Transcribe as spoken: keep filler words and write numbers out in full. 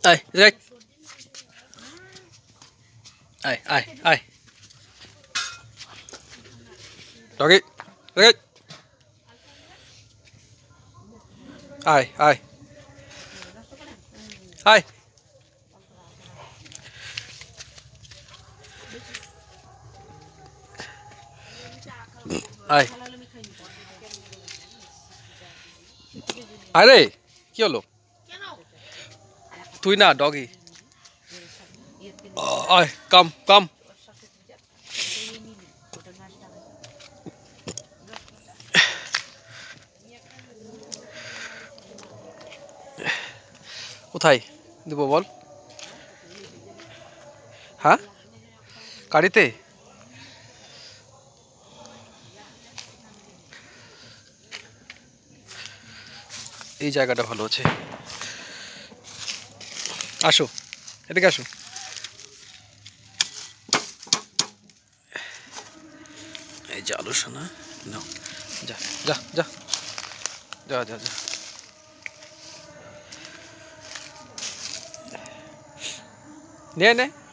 Ai, right. Ai, ai, ai. Doggy. Right. Ai, ai. Ai. Ai. আরে কি হলো তুই না ডগি আয় কাম কাম কোথায় দেবো বল হ্যাঁ গাড়িতে এই জায়গাটা ভালো আছে আসো এদিকে আসো এই যে আলো শোনা নাও যা যা যা যা যা যা নে নে